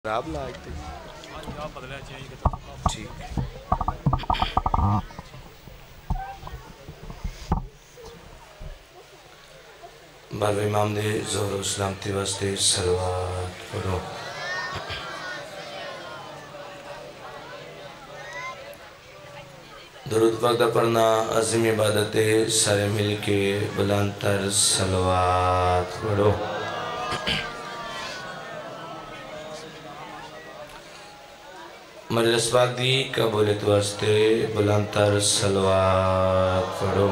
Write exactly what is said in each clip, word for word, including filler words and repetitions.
خراب لاگ تھی ٹھیک باب امام دے زہر و سلامتی واسطے صلوات پڑھو۔ درود پاک دا پڑھنا عظیم عبادت ہے، سارے مل کے بلند تر صلوات پڑھو۔ مجلس پاک دی قبولیت واسطے بلند تر صلوات پڑھو۔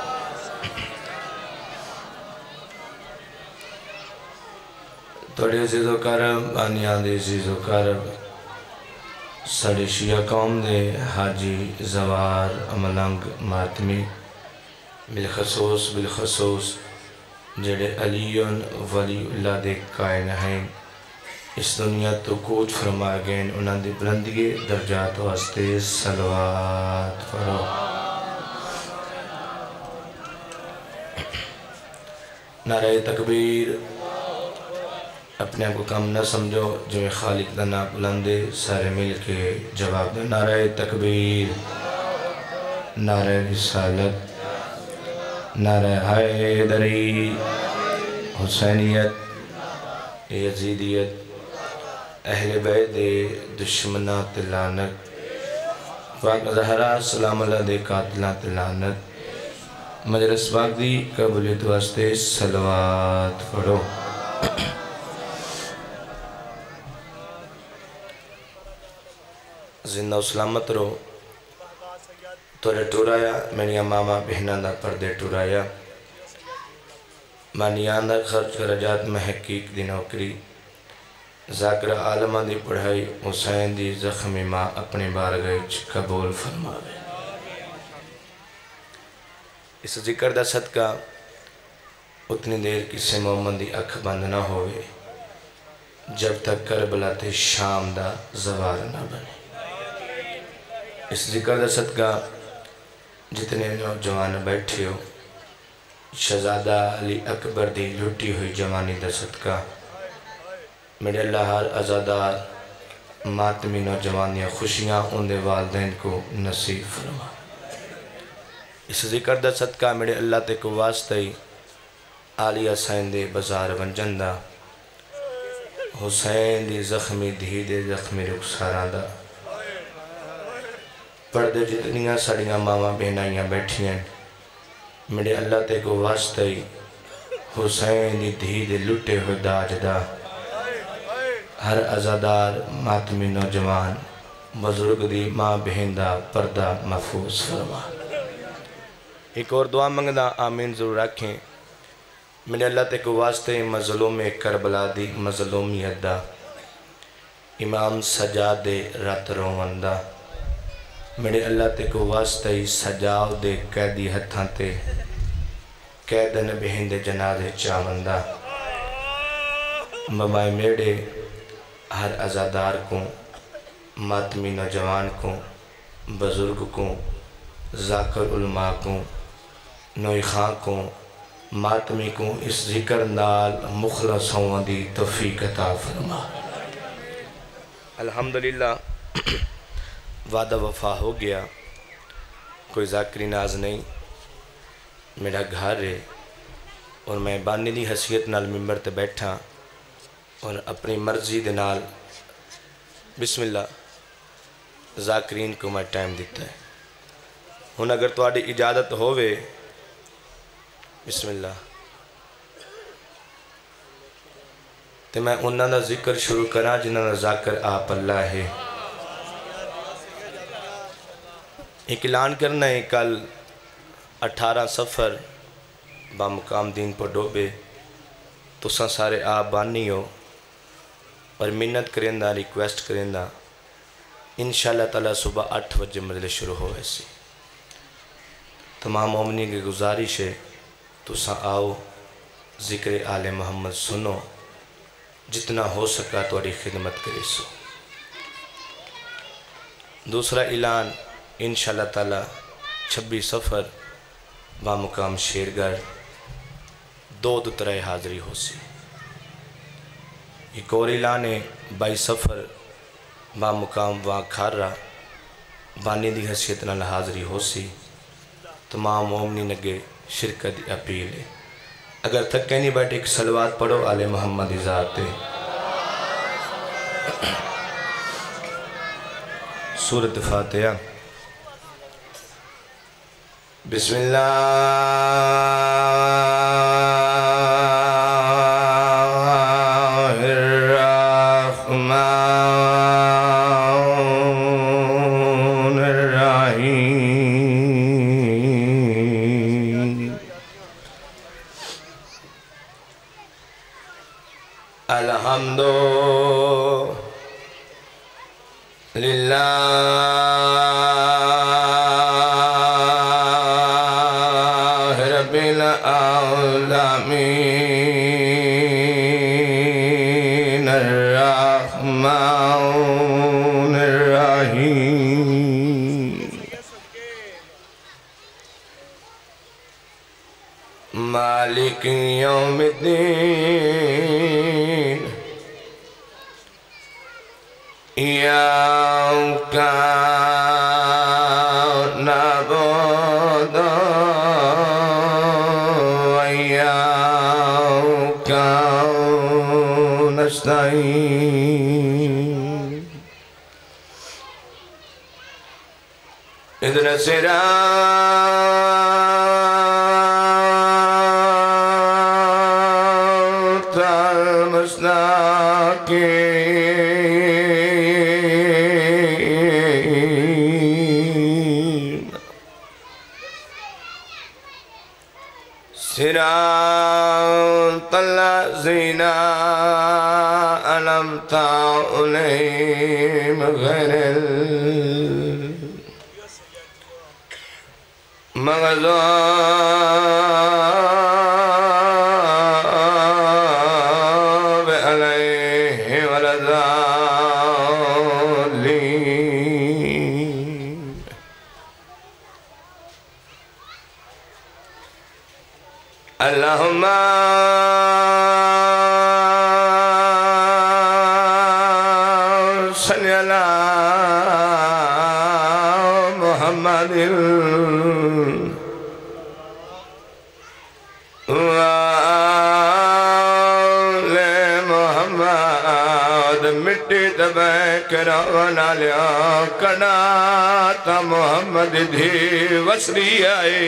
توڑے عزیز و کرم آنیان دے عزیز و کرم ساڑے شیعہ قوم دے حاجی زوار املنگ ماتمی بالخصوص بالخصوص جڑے علیون ولی اللہ دے قائن ہیں، اس دنیا تو کوچ فرما گئے انہاں دی بلندگی درجات واسطے صلوات پڑھو۔ نعرہ تکبیر اپنے آپ کو کم نہ سمجھو، جو خالق دا نام بلندے سارے مل کے جواب دے۔ نعرہ تکبیر، نعرہ رسالت، نعرہ حیدری، حسینیت، یزیدیت، اہل بیت دے دشمنات لعنت، پاک زہرا سلام اللہ دے قاتلات لعنت، مجلس پاک دی قبولیت واسطے صلوات پڑھو۔ زندہ و سلامت رو تورے ٹورایا منیا ماما بہنہ دا پردے ٹورایا، مانیان دا خرچ کرجات محقیق دی نوکری، ذاکر عالمہ دی پڑھائی حسین دی زخمی ماں اپنے بارگاہ قبول فرماوے۔ اس ذکر دا صدقہ اتنی دیر کسی مومن دی اکھ بند نہ ہوئے جب تک کربلا تے شام دا زوار نہ بنے۔ اس ذکر دا صدقہ جتنے نوجوان بیٹھے ہو، شہزادہ علی اکبر دی لٹی ہوئی جوانی دا صدقہ میرے اللہ ہر عزادار ماتمی نوجوانیاں خوشیاں ان دے والدین کو نصیب فرما۔ اس ذکر دا صدقہ میرے اللہ تے کو واسطے آلیہ سین دے بزار ونجندہ، حسین دی زخمی دھی دے زخمی رخساران دا، پردے جتنیاں سڑیاں ماما بہنائیاں بیٹھی ہیں، میرے اللہ تے کو واسطے حسین دی دھی دے لٹے ہوئے داج دا، ہر عزادار ماتمی نوجوان بزرگ دی ماں بہن دا پردہ محفوظ فرما۔ ایک اور دعا منگنا آمین ضرور رکھیں۔ میرے اللہ تے کو واسطے مظلوم کربلا دی مظلومیت دا، امام سجاد دے رات روندہ، میرے اللہ تے کو واسطے سجاؤ دے قیدی ہتھاں تے قیدن بہن دے جنازے چاوندہ، ممائے میرے ہر عزادار کو، ماتمی نوجوان کو، بزرگ کو، ذاکر علماء کو، نوئی خان کو، ماتمی کو اس ذکر نال مخلص ہوں دی توفیق عطا فرما۔ الحمدللہ وعدہ وفا ہو گیا، کوئی ذاکری ناز نہیں، میرا گھر ہے اور میں بانی دی حیثیت نال ممبر تے بیٹھا اور اپنی مرضی دے نال بسم اللہ ذاکرین کو میں ٹائم دیتا ہے۔ ہن اگر تواڈی اجازت ہووے بسم اللہ تے میں انہاں دا ذکر شروع کرا جنہاں دا ذاکر آپ اللہ ہے۔ ایک اعلان کرنا ہے، کل اٹھارہ سفر بامقام دین پر ڈوبے تو ساں سارے آپ بانی ہو اور منت کریں دا ریکویسٹ کریں دا انشاءاللہ تعالیٰ صبح آٹھ بجے مجلس شروع ہو ایسی تمام مومنی کی گزارش ہے تو ساں آؤ ذکر آل محمد سنو، جتنا ہو سکا توڑی خدمت کرے سو۔ دوسرا اعلان انشاءاللہ تعالیٰ چھبی سفر بامقام شیرگڑھ دو دو ترائے حاضری ہو سی۔ ایک اور اعلانے بائی سفر با مقام وا کھار رہا بانی دی حیثیت نال حاضری ہو سی تمام مومنین اگے شرکت دی اپیل ہے اگر تک کہنی بیٹھے ایک صلوات پڑھو آل محمد ذات سورۃ فاتحہ بسم اللہ الحمد للہ رب العالمین الرحمن الرحیم مالک یوم الدین إياك نعبد وإياك نستعين اهدنا الصراط المستقيم صراط الذين أنعمت عليهم غير المغضوب عليهم ولا الضالين اللهم صل على محمد وآل محمد مٹی دبے کرانا لیا کڑاتا محمد دھی وسری آئے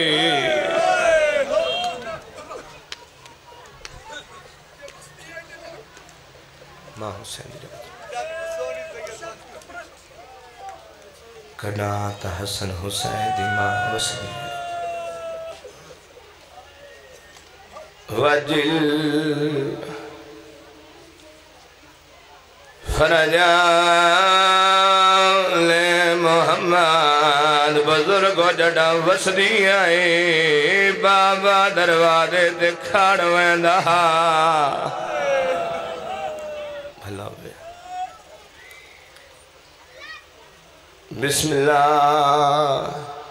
ماں حسین کڑاتا حسن حسین دی ماں وسری وجل فرجال محمد بزرگ جڑا وسری آئے بابا دروازے تے کھڑ ویندا بھلا ہوئے بسم اللہ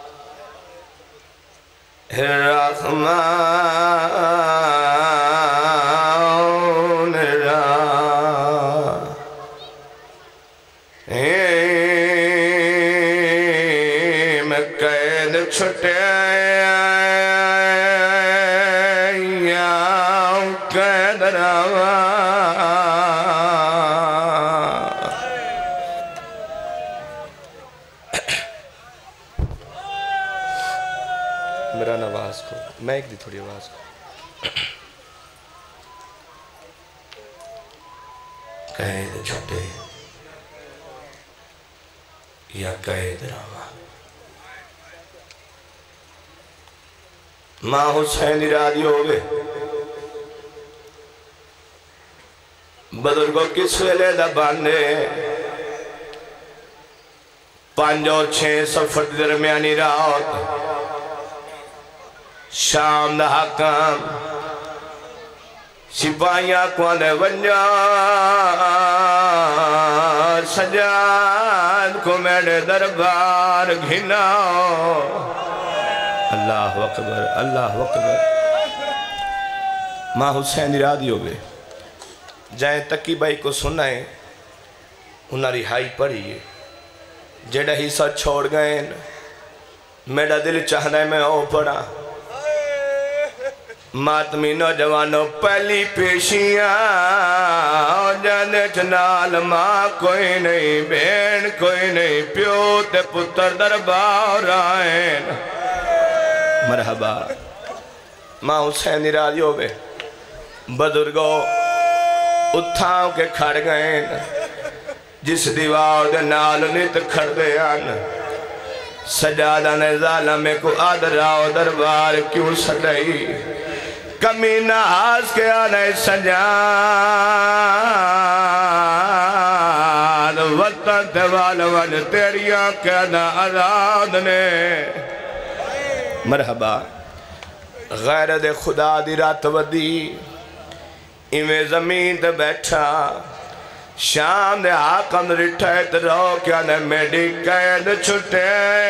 الرحمن الرحیم قید چھٹے یا قید روا میرا نواز کو میں ایک دی تھوڑی آواز کو قید چھٹے یا قید روا ماں حسین ارادی ہوئے بزرگوں کس ویلے دا باندے پانچ اور چھے سفر درمیانی رات شام دا حکام سپاہیاں کو دے ونجا سجاد کو میرے دربار گھناؤ اللہ اکبر اللہ اکبر ماں حسین ارادی ہوئے جائیں تکی بائی کو سنائیں انہاں رہائی پڑھی ہے جیڑا حصہ چھوڑ گئے میرا دل چاہتا ہے میں او پڑھا ماتمی نوجوانوں پہلی پیشیاں جانے چنال ماں کوئی نہیں بین کوئی نہیں پیو تے پتر دربار آئین مرحبا ماں حسین راضی ہوئے بزرگوں اتھاؤں کے کھڑ گئے جس دیوار دے نال نیت کھڑ دے آن سجادہ نے ظالم کو آدھراؤ دربار کیوں سڑائی کمینہ آس کے آنے سجاد وطن تیوال ون تیریاں کہنا آزاد نے مرحبا غیرت خدا دی رات ودی ایویں زمین تے بیٹھا شام دے آقم رٹھائے ترو کیا نے میڈی قید چھٹے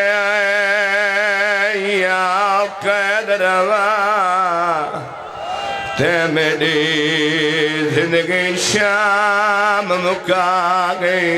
یا قید روا تے میڈی زندگی شام مکا گئی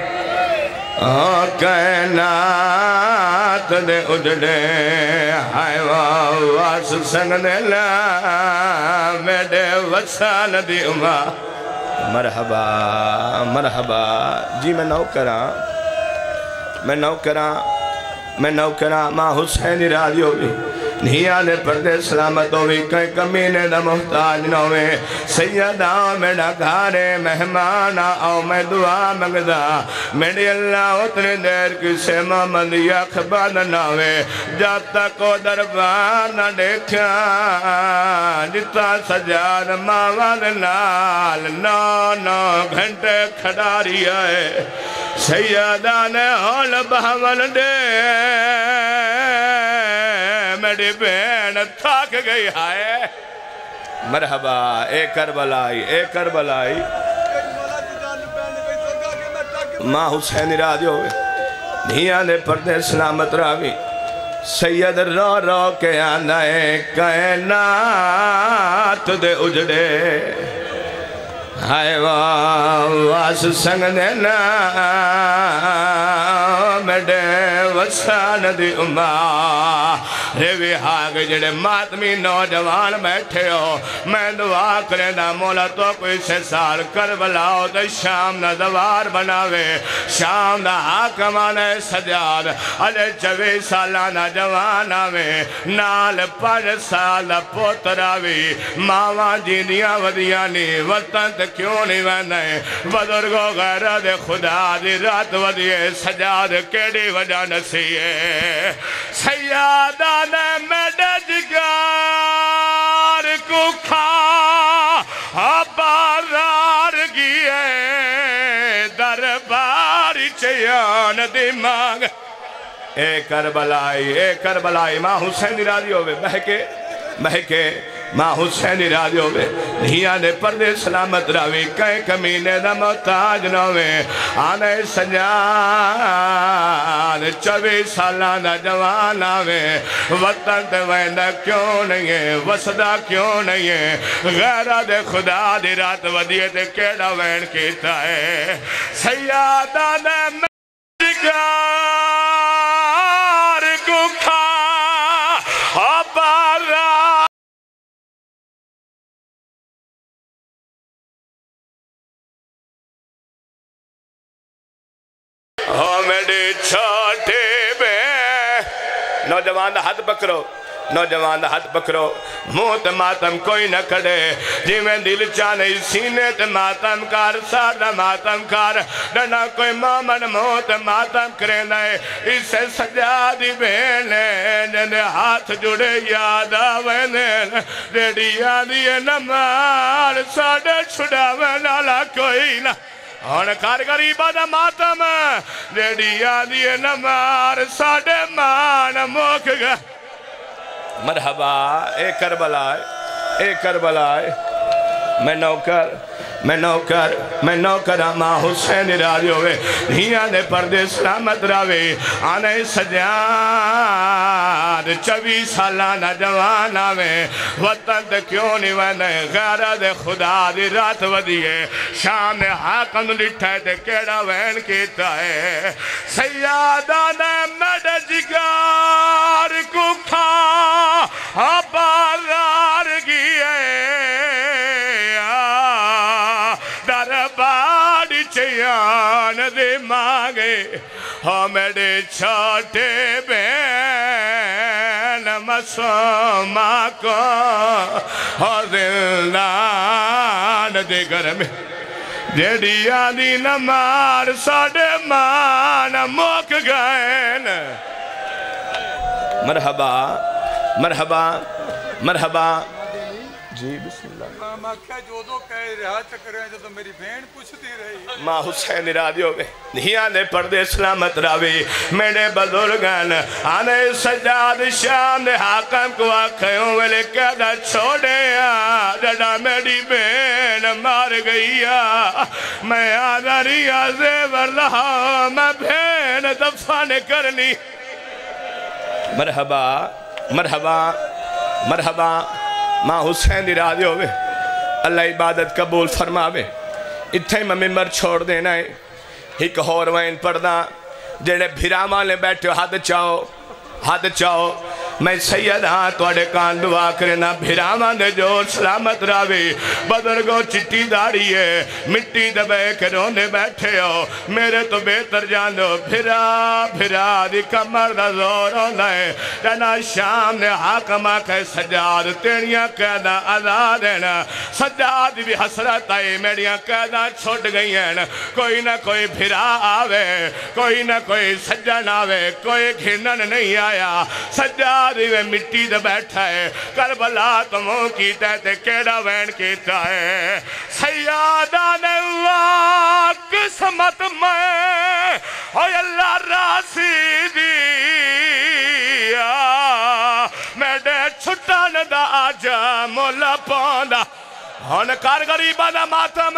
کائنات دے اجڑے ہائے واس سنگ دے لا میڈے وسان دی امہ مرحبا مرحبا جی میں نو کراں میں نو کراں میں نو کراں ماں حسین راضی ہوئی نھیاں نے پردے سلامت ہوئی کئی کمینے دا محتاج نہ ہوئے سیدہ میڈا گھارے مہمانا آؤ میں دعا مگدہ میڈی اللہ اتنی دیر کسے محمد یا خبان نہ ہوئے جب تک کو دربار نہ دیکھا جتا سجاد ماوال نال نو نو گھنٹے کھڑاری آئے سیدہ نے ہول بہول دے میری بین تھاک گئی ہائے مرحبا اے کربلائی اے کربلائی ماں حسین راضی ہوئے دھیاں نے پردے سلامت راوی سید رو رو کے آنا ہے کائنات دے اجڑے ہائے واس سنگ دینا میڈے وسان دی اماں ریوی آگ جڑے ماتمی نوجوان بیٹھے ہو میں دعا کریں دا مولا تو کوئی سے سال کربلاؤ دے شام دا دوار بناوے شام دا حاکمان سجاد علی چوی سالانہ جوان آوے نال پانچ سال دا پوتراوی ماواں جیندیاں ودیانی وطن تے کیوں نہیں ویندے بزرگو غیرت خدا دی رات ودیے سجاد کیڑی وجہ نسیے سیادہ نے میڈے جگار کو کھا بارار گئے درباری چیان دی مانگ اے کربلائی اے کربلائی ماں حسین راضی ہوئے بہکے بہکے ماں حسین راضی ہوئے دھیاں نے پردے سلامت راوی کئی کمینے دا محتاج نوے آنے سجان چوی سالان دا جوان آوے وطن تے ویندہ کیوں نہیں ہے وسدہ کیوں نہیں ہے غیرہ دے خدا دی رات ودیے تے کیڑا وین کیتا ہے سیادہ نے مجگار کو کھا بارا میری چھوٹے بے نوجوان دا ہاتھ پکڑو نوجوان دا ہاتھ پکڑو موت ماتم کوئی نہ کڑے جی میں دل چانے سینے تے ماتم کار سادہ ماتم کار نہ کوئی مومن موت ماتم کرے نائے اسے سجادی بہنے جنے ہاتھ جڑے یاد آوینے ریڈی آدھیے نمار ساڑے چھڑاوے نالا کوئی نہ اور کار غریبہ دا ماتم ریڈی آدھیے نمار ساڑے مان موک گا مرحبا اے کربلائے اے کربلائے میں نوکر میں نوکر میں نوکر ماں حسین راضی ہوئے دھیاں دے پردے سلامت راوے آنے سجاد چوی سالانہ جوان آوے وطن دے کیوں نہیں وینے غیرت خدا دی رات ودیے شام نے حاکم لٹھے دے کیڑا وین کیتا ہے سیادہ نے میڈے جگار کو کھا بازار گئے درباری چیان دے مانگے ہمیں چھوٹے بین مسومہ کو زندان دے گھر میں جیڑیاں دی نمار ساڑے مان موک گئن مرحبا مرحبا مرحبا جی بسم اللہ ماں کیا جو دو کہہ رہا چکرے ہیں جو تو میری بہن پوچھتی رہی ماں حسین راضی ہوئے دھیاں دے پردے سلامت راوی میرے بزرگان آنے سجاد شام دے حاکم کو آکھیوں ویلے کہدہ چھوڑے جڑا میری بہن مار گئی میں آدھاری آزیور رہا میں بہن دفن کرنی مرحبا مرحبا مرحبا ماں حسین راضی ہوئے اللہ عبادت قبول فرماوے اتھے میں ممبر چھوڑ دینا ہے ایک اور وین پڑھنا جڑے بھراما لے بیٹھے ہاتھ چاہو ہاتھ چاہو میں سید ہاں توڑے کان دعا کرنا بھراما دے جو سلامت راوی بدرگو چٹی داری ہے مٹی دبے کے رونے بیٹھے ہو میرے تو بہتر جانو بھرا بھرا دی کمر دا زور ہونا ہے جنا شام نے حاکمہ کہ سجاد تیڑیاں قیدہ آزاد ہیں سجاد بھی حسرت آئی میڑیاں قیدہ چھوٹ گئی ہیں کوئی نہ کوئی بھرا آوے کوئی نہ کوئی سجن آوے کوئی گھنن نہیں آیا سجاد میں مٹی دے بیٹھا ہے کربلا تمہوں کی تیتے کیڑا وین کیتا ہے سیادہ نے اللہ قسمت میں اوہ اللہ راسی دیا میڈے چھٹان دا آجا مولا پوندا ہون کار غریبہ دا ماتم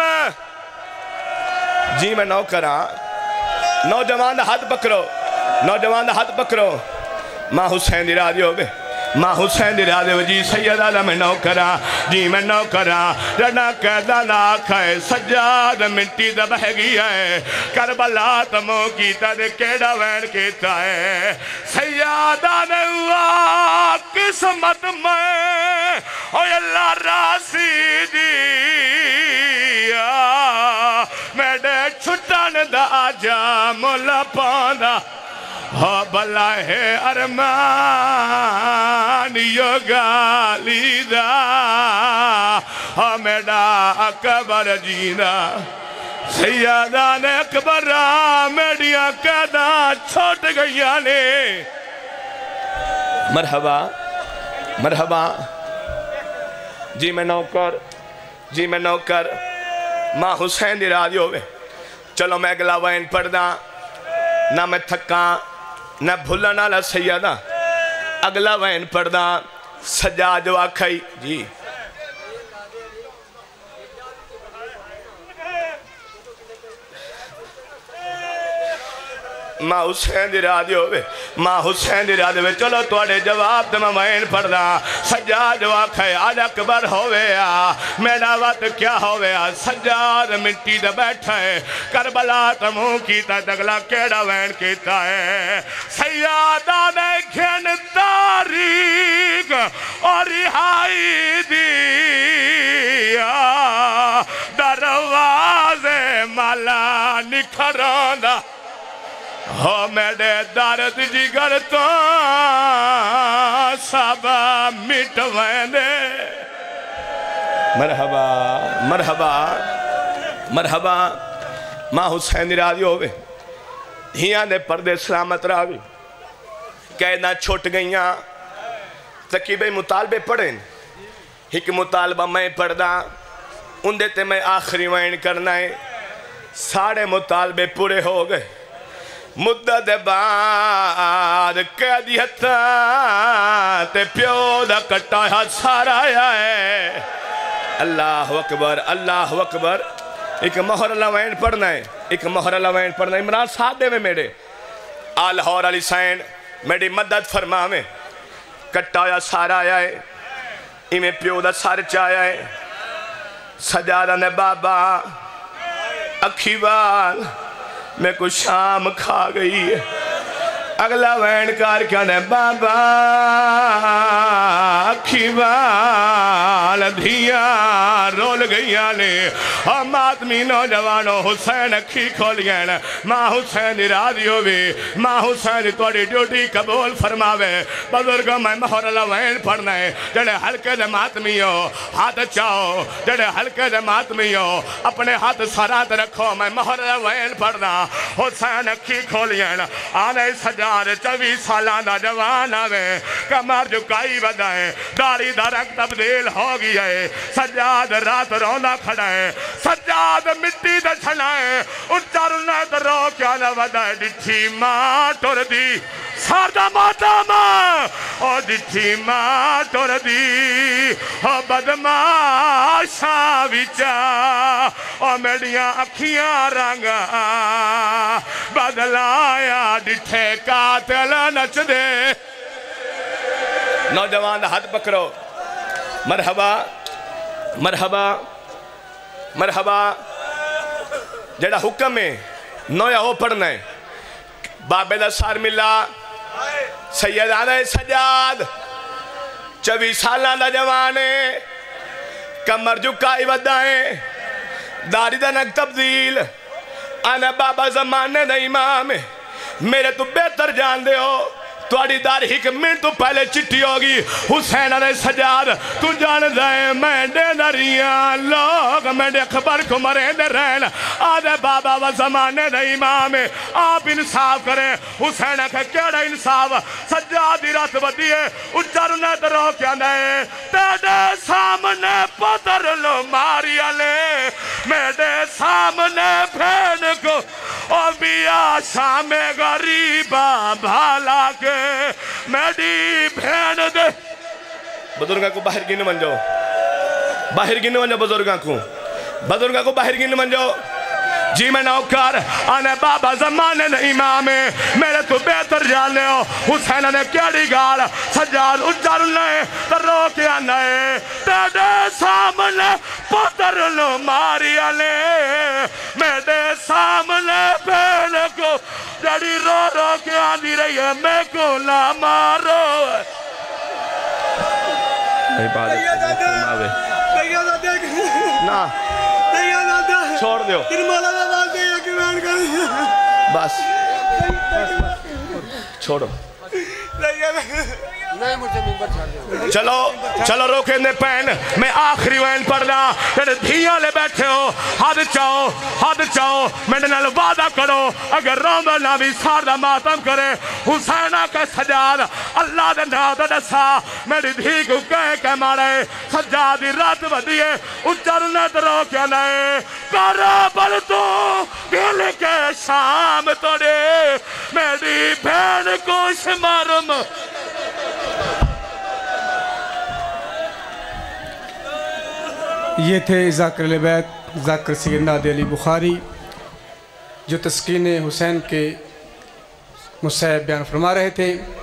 جی میں نو کرا نوجوان دا ہاتھ پکڑو نوجوان دا ہاتھ پکڑو ماں حسین دی راضی ہوئے ماں حسین دی راضی ہوئے جی سید آدھا میں نو کرا جی میں نو کرا رنا قیدہ لاکھ ہے سجاد مٹی دا بہ گیا ہے کربلا تمہوں کیتا دے کیڑا وین کیتا ہے سیادہ نے اللہ قسمت میں اوہ اللہ راسی دیا میڈے چھٹان دا آجا مولا پوندا ہو بلا ہے ارمان یو گالی دا ہو میڈا اکبر جینا سیادان اکبر میڈیا قیدہ چھوٹ گئیاں نے مرحبا مرحبا جی میں نوکر جی میں نوکر ماں حسین دی راضی ہوئے چلو میں اگلا وین پڑھنا نہ میں تھکاں نہ بھولا نالا سیدہ اگلا وین پڑھنا سجا جو آکھائی جی ماں حسین دی راضی ہوئے ماں حسین دی راضی ہوئے چلو توڑے جواب دے میں وین پڑھنا سجاد جو آکھے آج اکبر ہوئے میرا وقت کیا ہوئے سجاد مٹی دے بیٹھا ہے کربلا تمہوں کیتا دگلا کیڑا وین کیتا ہے سیادہ نے گھن تاریخ اور رہائی دیا دروازے مالا نکھراندا ہو میرے دارد جگر تو سب مٹوینے مرحبا مرحبا مرحبا ماں حسین راضی ہوئے دھیاں دے پردے سلامت راوی قیدہ چھوٹ گئیاں تقیبے مطالبے پڑھیں ایک مطالبہ میں پڑھدا ان دیتے میں آخری وین کرنا ہے ساڑھے مطالبے پورے ہو گئے مدد بعد قیدیتا تے پیو دا کٹا ہے سارا آیا ہے اللہ اکبر اللہ اکبر. ایک مہر لوین پڑھنا ہے ایک مہر لوین پڑھنا ہے. عمران ساتھ دے میں میرے آلہور علی سین میری مدد فرما میں کٹا یا سارا آیا ہے ایمیں پیو دا سار چایا ہے سجادہ نے بابا اکھی بال میں کو شام کھا گئی ہے. اگلا وین کار کیا نے بابا اکھی بال دھیا رول گئیاں نے ہم آدمی نوجوانوں حسین اکھی کھولیں ماں حسین راضی ہوئے ماں حسین توڑی ڈیوٹی قبول فرماوے. بزرگوں میں مہر لوین پڑھنا ہے جڑے ہلکے دے ماتمیوں ہاتھ چاہو جڑے ہلکے دے ماتمیوں اپنے ہاتھ سرات رکھو. میں مہر لوین پڑھنا حسین اکھی کھولیں آنے سجاد چوی سالانہ جوان آوے کمر جھکائی بدائیں داڑھی دا رنگ تبدیل ہو گیا ہے. سجاد رات رونا کھڑا ہے سجاد مٹی دے چھنائیں اچھا رونا در رو کیا نہ بدائیں ڈٹھی ماں ٹور دی ساردہ ماتا ماں او ڈٹھی ماں ٹور دی او بدماشا وچا او میڈیاں اکھیاں رنگا بدلایا ڈٹھے قاتل نچ دے. نوجوان ہاتھ پکڑو. مرحبا مرحبا مرحبا. جڑا حکم ہے نویا ہو پڑھنا ہے. بابے دا سار ملا سیدانہ سجاد چوی سالہ دا جوانے کمر جھکائی ودائیں داڑھی دا نگ تبدیل آنا بابا زمانے دا امام میرے تو بہتر جان دے ہو توڑی دار ہی کہ منٹ تو پہلے چٹی ہوگی حسین علیہ سجاد تو جان دائیں میں دے دریاں لوگ میں دے خبر کو مرے دے رہن آدھے بابا و زمانے دے امام آپ انصاف کریں. حسین کہ کیڑا انصاف سجادی رات بدیے اجرنے درو کیا نئے تیڑے سامنے پتر لو ماری علے میرے سامنے پھین کو اور بیا شام غریبہ بھالا کے میری بھین دے. بزرگاں کو باہر گن من جاؤ باہر گن من جاؤ بزرگاں کو بزرگاں کو باہر گن من جاؤ. جی میں نوکر آنے بابا زمانے نے امام میرے تو بہتر جان لے ہو حسین نے کیڑی گال سجاد اجر لے تر رو کیا نئے تیڑے سامنے پتر لو ماری علے میرے سامنے پہن کو جڑی رو رو کے آدھی رہی ہے میں کو نہ مارو. نا چھوڑ دیو بس چھوڑو چلو چلو روکے نے پین میں آخری وین پڑھنا تیرے دھیاں لے بیٹھے ہو حد چاہو حد چاہو میرے نال وعدہ کرو اگر رومہ نامی ساردہ ماتم کرے حسینہ کے سجاد اللہ دے ناد دسا میری دھی کو کہے کہ مارے سجادی رات بدیے اجرنے درو کیا نئے کربل تو دل کے شام توڑے میری بھین کو شمارم. یہ تھے ذاکر البیت ذاکر سید نادی علی بخاری جو تسکین حسین کے مصحف بیان فرما رہے تھے.